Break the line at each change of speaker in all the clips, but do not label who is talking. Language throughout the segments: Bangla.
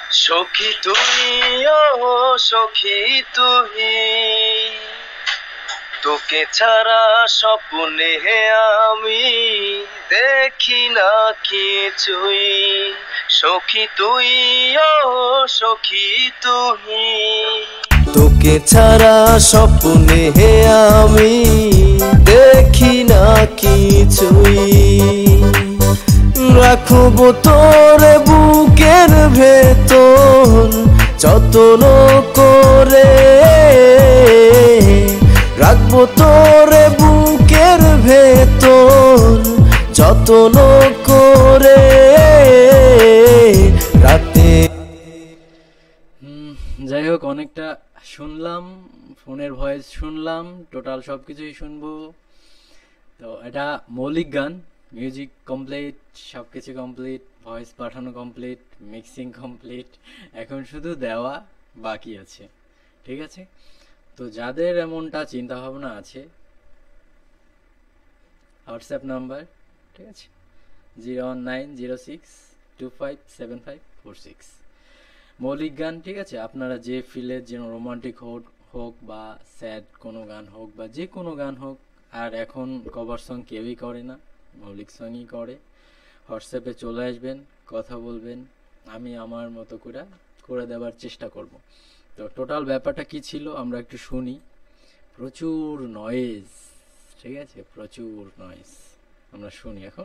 সখী তুমি ও সখী তুমি, তোকে ছাড়া স্বপ্নে আমি দেখি না কিছুই। সখী তুই ও সখী তুমি, তোকে ছাড়া স্বপ্নে আমি দেখি না কিছুই। রাখবো তোর বুকের ভেতর যত্ন করে, রাখবো তোর বুকের ভেতর যত্ন করে রাতে।
যাই হোক, অনেকটা শুনলাম, ফোনের ভয়েস শুনলাম, টোটাল সব কিছুই শুনবো। তো এটা মৌলিক গান, মিউজিক কমপ্লিট, সব কিছু কমপ্লিট, ভয়েস পাঠানো কমপ্লিট, মিক্সিং কমপ্লিট, এখন শুধু দেওয়া বাকি আছে। ঠিক আছে, তো যাদের এমনটা চিন্তা ভাবনা আছে, হোয়াটসঅ্যাপ নাম্বার, ঠিক আছে, 01906257546। মৌলিক গান, ঠিক আছে, আপনারা যে ফিলের, যেন রোমান্টিক হোক বা স্যাড কোনো গান হোক বা যে কোনো গান হোক, আর এখন কভার সং কেউই করে না, মৌলিক সংই করে। হোয়াটসঅ্যাপে চলে আসবেন, কথা বলবেন, আমি আমার মতো করে দেওয়ার চেষ্টা করব। তো টোটাল ব্যাপারটা কি ছিল আমরা একটু শুনি। প্রচুর নয়েজ, ঠিক আছে, প্রচুর নয়েজ, আমরা শুনি এখন।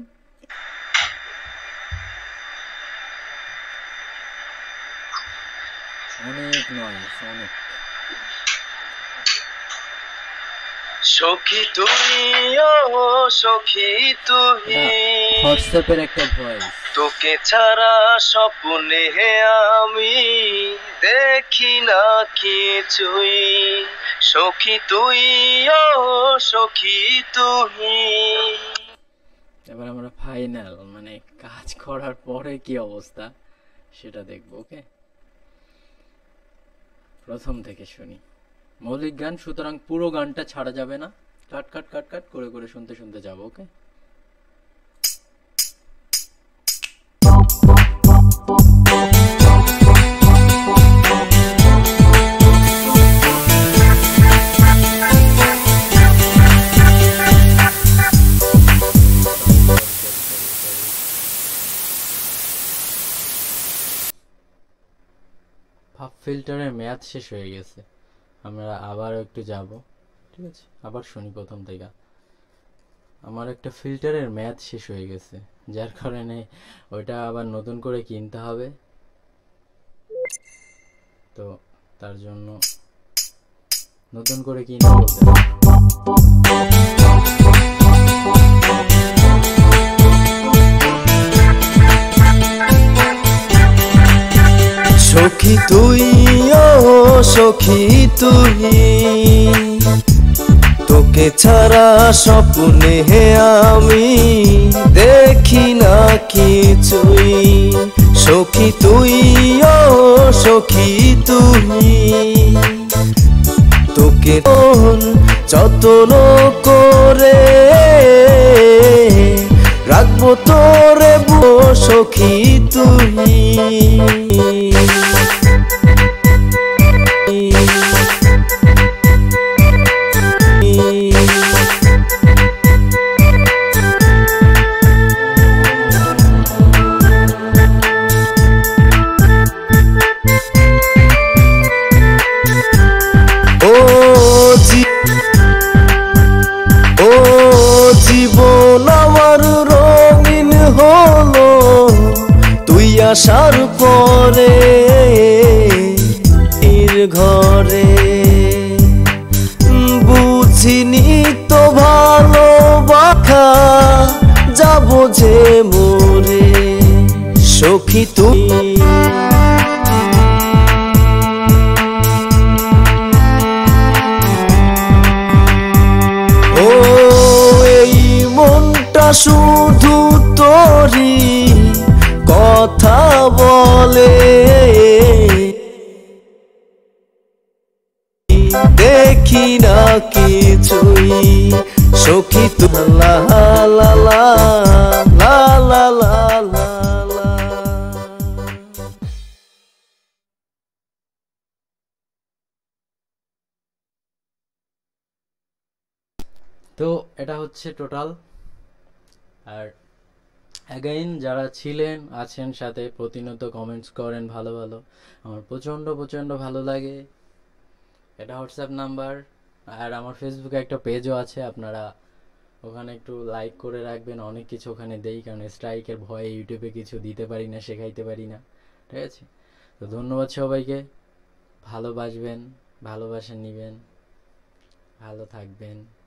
অনেক নয়েজ, অনেক।
সখী তুমি ও সখী তুমি,
হোয়াটসঅ্যাপের একটা ভয়েস,
তোকে ছাড়া স্বপ্নে আমি দেখি না কিছুই। সখী তুই ও সখী তুমি।
এবার আমরা ফাইনাল, মানে কাজ করার পরে কি অবস্থা সেটা দেখবো। ওকে, প্রথম থেকে শুনি। মৌলিক গান, সুতরাং পুরো গানটা ছাড়া যাবে না, কাট কাট কাট কাট করে করে শুনতে শুনতে যাবো। ওকে, ভাব ফিল্টারের মেয়াদ শেষ হয়ে গেছে, আমরা আবার একটু যাব। ঠিক আছে, আবার শুনি প্রথম থেকে। আমার একটা ফিল্টারের মেয়াদ শেষ হয়ে গেছে, যার কারণে ওইটা আবার নতুন করে কিনতে হবে। তো তার জন্য নতুন করে কিনতে হবে।
সখী তুই ও সখী তুই, তোকে ছাড়া স্বপ্নে আমি দেখি না কিছুই। সখী তুই ও সখী তুই, তোকে যত্ন করে রাখবো তোরে সখী তুই। জীবন আমার রঙিন হলো তুই আসার পরে, ঘরে বুঝিনি তো ভালোবাসা যাবো যে মোরে। সখী তুই শুধু তোরি কথা বলে, দেখি না কিছুই। সখী তু লা লা লা লা লা লা লা।
তো এটা হচ্ছে টোটাল। আর অ্যাগাইন যারা ছিলেন আছেন সাথে প্রতিনিয়ত কমেন্টস করেন ভালো ভালো, আমার প্রচণ্ড প্রচণ্ড ভালো লাগে। এটা হোয়াটসঅ্যাপ নাম্বার। আর আমার ফেসবুকে একটা পেজও আছে, আপনারা ওখানে একটু লাইক করে রাখবেন। অনেক কিছু ওখানে দেই, কারণ স্ট্রাইকের ভয়ে ইউটিউবে কিছু দিতে পারি না, শেখাইতে পারি না, ঠিক আছে? তো ধন্যবাদ সবাইকে। ভালোবাসবেন, ভালোবাসা নেবেন, ভালো থাকবেন।